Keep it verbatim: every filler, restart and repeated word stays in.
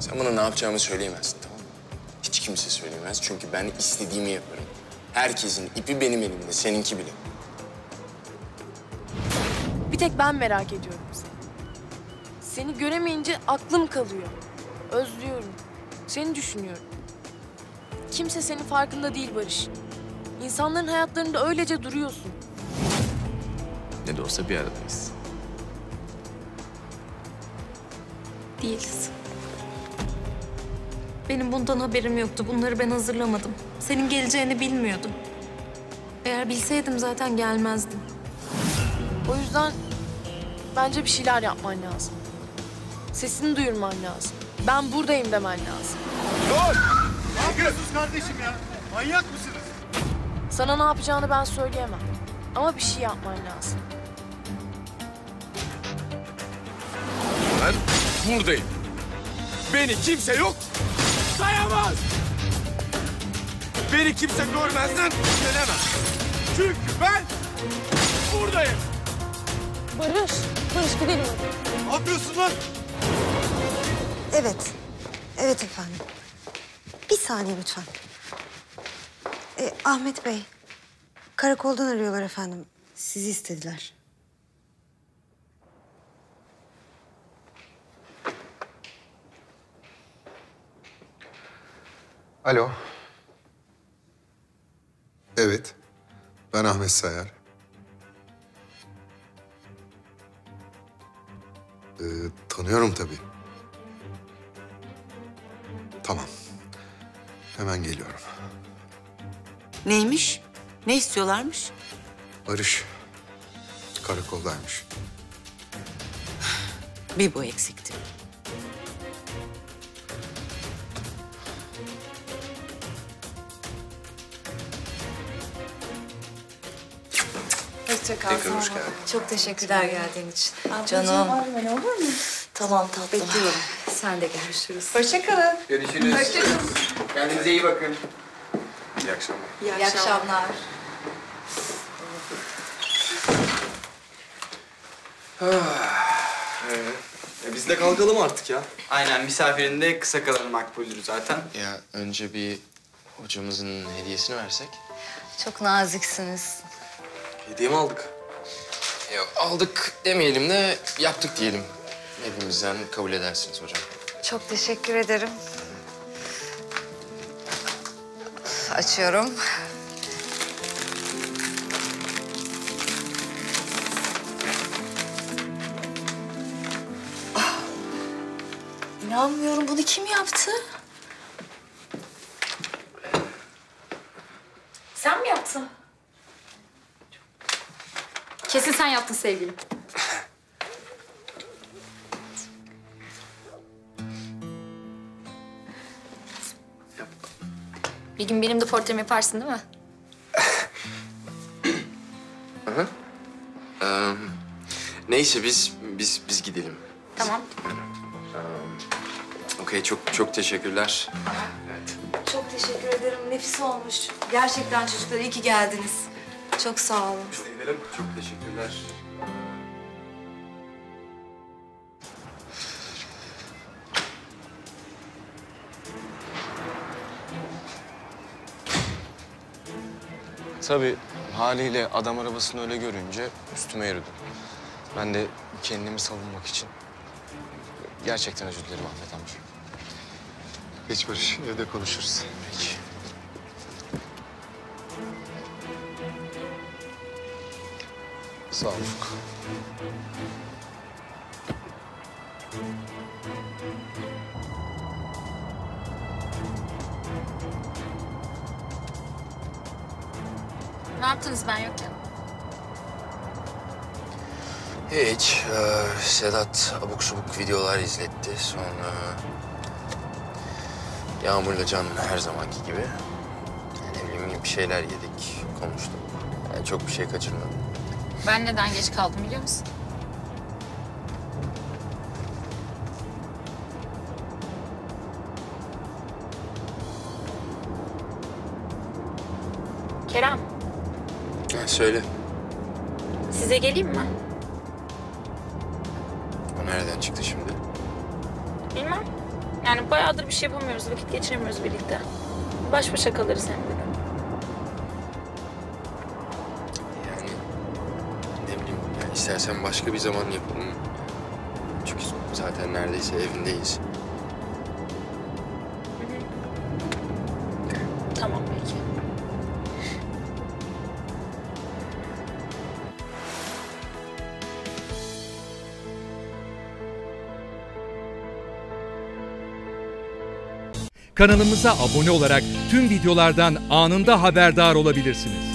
Sen bana ne yapacağımı söyleyemezsin, tamam mı? Hiç kimse söyleyemez çünkü ben istediğimi yaparım. Herkesin ipi benim elimde, seninki bile. Bir tek ben merak ediyorum seni. Seni göremeyince aklım kalıyor. Özlüyorum. Seni düşünüyorum. Kimse senin farkında değil Barış. İnsanların hayatlarında öylece duruyorsun. Ne de olsa bir aradayız. Değiliz. Benim bundan haberim yoktu. Bunları ben hazırlamadım. Senin geleceğini bilmiyordum. Eğer bilseydim zaten gelmezdim. O yüzden bence bir şeyler yapman lazım. Sesini duyurman lazım. Ben buradayım demen lazım. Dur! Ne yapıyorsunuz kardeşim ya? Manyak mısınız? Sana ne yapacağını ben söyleyemem. Ama bir şey yapman lazım. Ben buradayım. Beni kimse yok sayamaz. Beni kimse görmezden gelemez. Çünkü ben buradayım. Barış, Barış gidelim. Ne yapıyorsun lan? Evet. Evet efendim. Bir saniye lütfen. Ee, Ahmet Bey. Karakoldan arıyorlar efendim. Sizi istediler. Alo. Evet. Ben Ahmet Sayar. Ee, tanıyorum tabii. Tamam. Hemen geliyorum. Neymiş? Ne istiyorlarmış? Barış karakoldaymış. Bir bu eksikti. Hoşça kal. Tekrar hoş geldin. Çok teşekkürler geldiğin için. Canım. Var olur mu? Tamam tatlım. Bekliyorum. Sen de görüşürüz. Hoşçakalın. Görüşürüz. Kendinize iyi bakın. İyi akşamlar. İyi akşamlar. İyi akşamlar. E biz de kalkalım artık ya. Aynen, misafirinde kısa kalanı makbuldür zaten. Ya önce bir hocamızın hediyesini versek. Çok naziksiniz. Hediye mi aldık? Yok aldık demeyelim de yaptık diyelim. Hepimizden kabul edersiniz hocam. Çok teşekkür ederim. Açıyorum. Ah, İnanmıyorum. Bunu kim yaptı? Sen mi yaptın? Kesin sen yaptın sevgilim. Bir gün benim de portremi yaparsın değil mi? Hı. Ee, neyse biz biz biz gidelim. Tamam. Okey çok çok teşekkürler. Evet. Çok teşekkür ederim. Nefis olmuş. Gerçekten çocuklar iyi ki geldiniz. Çok sağ olun. Biz de gidelim. Çok teşekkürler. Tabii haliyle adam arabasını öyle görünce üstüme yürüdü. Ben de kendimi savunmak için gerçekten özür dilerim Ahmet amca. Geç Barış, evde konuşuruz. Peki. Sağ ol Ufuk. Ne yaptınız ben yokken? Hiç. Ee, Sedat abuk subuk videolar izletti. Sonra Yağmur'la Can her zamanki gibi. Yani ne bileyim bir şeyler yedik, konuştuk. Yani çok bir şey kaçırmadım. Ben neden geç kaldım biliyor musun? Kerem, Ha, söyle. size geleyim mi? O nereden çıktı şimdi? Bilmem. Yani bayağıdır bir şey yapamıyoruz, vakit geçiremiyoruz birlikte. Baş başa kalırız hem dedim. Yani ne bileyim, yani istersen başka bir zaman yapalım. Çünkü zaten neredeyse evindeyiz. Tamam peki. Kanalımıza abone olarak tüm videolardan anında haberdar olabilirsiniz.